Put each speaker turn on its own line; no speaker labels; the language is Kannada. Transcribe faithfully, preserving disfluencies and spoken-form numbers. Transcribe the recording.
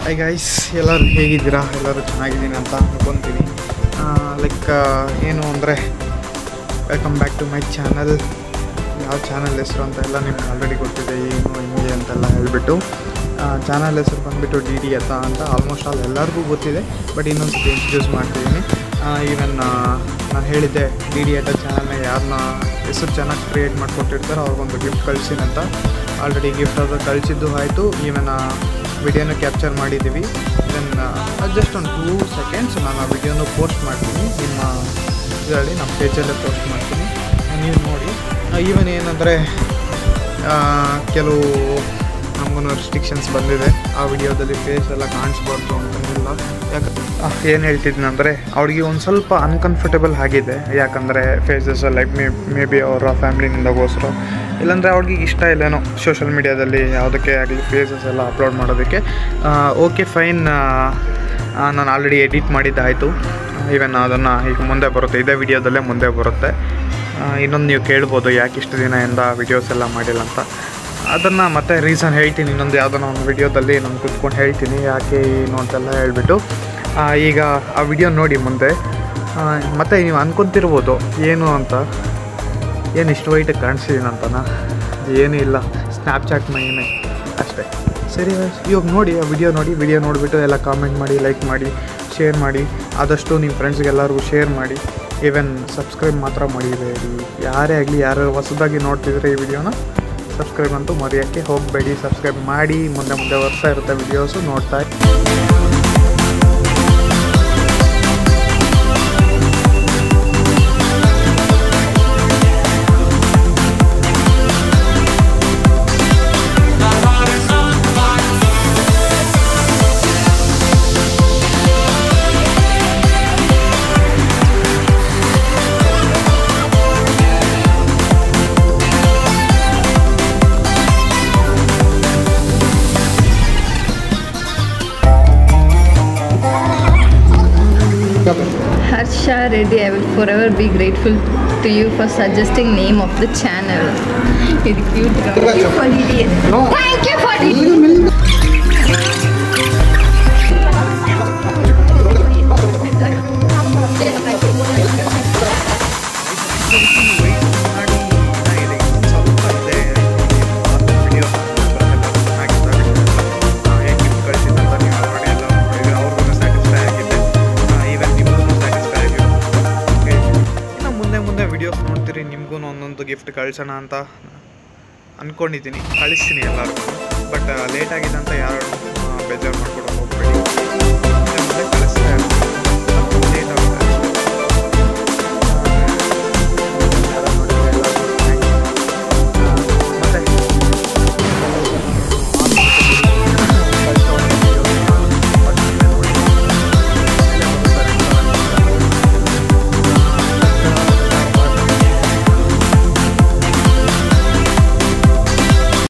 ಹಾಯ್ ಗೈಸ್, ಎಲ್ಲರೂ ಹೇಗಿದ್ದೀರಾ? ಎಲ್ಲರೂ ಚೆನ್ನಾಗಿದ್ದೀನಿ ಅಂತ ಅನ್ಕೊತೀನಿ. ಲೈಕ್ ಏನು ಅಂದರೆ welcome back to my channel. ಯಾವ ಚಾನಲ್ ಹೆಸರು ಅಂತ ಎಲ್ಲ ನಿಮ್ಗೆ ಆಲ್ರೆಡಿ ಗೊತ್ತಿದೆ, ಏನು ಹಿಂಗೆ ಅಂತೆಲ್ಲ ಹೇಳಿಬಿಟ್ಟು. ಚಾನಲ್ ಹೆಸರು ಬಂದುಬಿಟ್ಟು ಡಿ ಡಿ ಎತ್ತ ಅಂತ ಆಲ್ಮೋಸ್ಟ್ ಆಲ್ ಎಲ್ಲರಿಗೂ ಗೊತ್ತಿದೆ. ಬಟ್ ಇನ್ನೊಂದು ಸತಿ ಇಂಟ್ರೊಡ್ಯೂಸ್ ಮಾಡ್ತಿದ್ದೀನಿ. ಈವನ್ ನಾನು ಹೇಳಿದ್ದೆ ಡಿ ಡಿ ಎತ್ತ ಚಾನಲ್ನ ಯಾರನ್ನ ಹೆಸರು ಚೆನ್ನಾಗಿ ಕ್ರಿಯೇಟ್ ಮಾಡಿಕೊಟ್ಟಿರ್ತಾರೋ ಅವ್ರಿಗೊಂದು ಗಿಫ್ಟ್ ಕಳಿಸ್ತೀನಿ ಅಂತ. ಆಲ್ರೆಡಿ ಗಿಫ್ಟ್ ಅದು ಕಳಿಸಿದ್ದು ಆಯಿತು. ಈವನ್ ವಿಡಿಯೋನ ಕ್ಯಾಪ್ಚರ್ ಮಾಡಿದ್ದೀವಿ. ದೆನ್ ಜಸ್ಟ್ ಒಂದು ಟೂ ಸೆಕೆಂಡ್ಸ್ ನಾನು ಆ ವಿಡಿಯೋನ ಪೋಸ್ಟ್ ಮಾಡ್ತೀನಿ ನಿಮ್ಮ ಇದರಲ್ಲಿ, ನಮ್ಮ ಪೇಜಲ್ಲೇ ಪೋಸ್ಟ್ ಮಾಡ್ತೀನಿ, ನೀವು ನೋಡಿ. ಈವನ್ ಏನಂದರೆ ಕೆಲವು ನಮಗೂ ರೆಸ್ಟ್ರಿಕ್ಷನ್ಸ್ ಬಂದಿದೆ. ಆ ವಿಡಿಯೋದಲ್ಲಿ ಫೇಸ್ ಎಲ್ಲ ಕಾಣಿಸ್ಬಾರ್ದು ಅಂತನಿಲ್ಲ. ಯಾಕೆ ಏನು ಹೇಳ್ತಿದ್ದೀನಂದರೆ ಅವಳಿಗೆ ಒಂದು ಸ್ವಲ್ಪ ಅನ್ಕಂಫರ್ಟೇಬಲ್ ಆಗಿದೆ. ಯಾಕಂದರೆ faces like may may be ಅವರ ಫ್ಯಾಮ್ಲಿನಿಂದಗೋಸ್ಕರ, ಇಲ್ಲಾಂದರೆ ಅವ್ಳಿಗೆ ಇಷ್ಟ ಇಲ್ಲೇನೋ ಸೋಷಲ್ ಮೀಡ್ಯಾದಲ್ಲಿ ಯಾವುದಕ್ಕೆ ಆಗಲಿ ಫೇಸಸ್ ಎಲ್ಲ ಅಪ್ಲೋಡ್ ಮಾಡೋದಕ್ಕೆ. ಓಕೆ ಫೈನ್, ನಾನು ಆಲ್ರೆಡಿ ಎಡಿಟ್ ಮಾಡಿದ್ದಾಯಿತು. ಈವನ್ ಅದನ್ನು ಈಗ ಮುಂದೆ ಬರುತ್ತೆ, ಇದೇ ವಿಡಿಯೋದಲ್ಲೇ ಮುಂದೆ ಬರುತ್ತೆ. ಇನ್ನೊಂದು ನೀವು ಕೇಳ್ಬೋದು ಯಾಕೆ ಇಷ್ಟು ದಿನದಿಂದ ವಿಡಿಯೋಸ್ ಎಲ್ಲ ಮಾಡಿಲ್ಲ ಅಂತ. ಅದನ್ನು ಮತ್ತೆ ರೀಸನ್ ಹೇಳ್ತೀನಿ ಇನ್ನೊಂದು ಯಾವುದನ್ನ ಒಂದು ವಿಡಿಯೋದಲ್ಲಿ ನಾನು ಕೂತ್ಕೊಂಡು ಹೇಳ್ತೀನಿ ಯಾಕೆ ಏನು ಅಂತೆಲ್ಲ ಹೇಳಿಬಿಟ್ಟು. ಈಗ ಆ ವಿಡಿಯೋ ನೋಡಿ ಮುಂದೆ. ಮತ್ತು ನೀವು ಅನ್ಕೊತಿರ್ಬೋದು ಏನು ಅಂತ, ಏನು ಇಷ್ಟು ವೈಟಿಗೆ ಕಾಣಿಸ್ತೀನಿ ಅಂತನಾ? ಏನೂ ಇಲ್ಲ, ಸ್ನ್ಯಾಪ್ಚಾಟ್ ಮೈನೇ ಅಷ್ಟೇ. ಸರಿ, ಇವಾಗ ನೋಡಿ ಆ ವಿಡಿಯೋ ನೋಡಿ. ವಿಡಿಯೋ ನೋಡಿಬಿಟ್ಟು ಎಲ್ಲ ಕಾಮೆಂಟ್ ಮಾಡಿ, ಲೈಕ್ ಮಾಡಿ, ಶೇರ್ ಮಾಡಿ. ಆದಷ್ಟು ನಿಮ್ಮ ಫ್ರೆಂಡ್ಸ್ಗೆಲ್ಲರಿಗೂ ಶೇರ್ ಮಾಡಿ. ಈವನ್ ಸಬ್ಸ್ಕ್ರೈಬ್ ಮಾತ್ರ ಮಾಡಿಬೇಡಿ. ಯಾರೇ ಆಗಲಿ, ಯಾರು ಹೊಸದಾಗಿ ನೋಡ್ತಿದ್ರೆ ಈ ವಿಡಿಯೋನ ಸಬ್ಸ್ಕ್ರೈಬ್ ಅಂತೂ ಮರೆಯೋಕ್ಕೆ ಹೋಗಬೇಡಿ. ಸಬ್ಸ್ಕ್ರೈಬ್ ಮಾಡಿ, ಮುಂದೆ ಮುಂದೆ ಬರ್ತಾ ಇರುತ್ತೆ ವಿಡಿಯೋಸು ನೋಡ್ತಾ.
Harsha, Reddy, I will forever be grateful to you for suggesting name of the channel. It's cute. Thank you for D D. No. Thank you for D D. Videos ನೋಡ್ತೀರಿ, ನಿಮಗೂ ಒಂದೊಂದು ಗಿಫ್ಟ್ ಕಳಿಸೋಣ ಅಂತ ಅಂದ್ಕೊಂಡಿದ್ದೀನಿ. ಕಳಿಸ್ತೀನಿ ಎಲ್ಲರಿಗೂ. ಬಟ್ ಲೇಟ್ ಆಗಿದೆ ಅಂತ ಯಾರು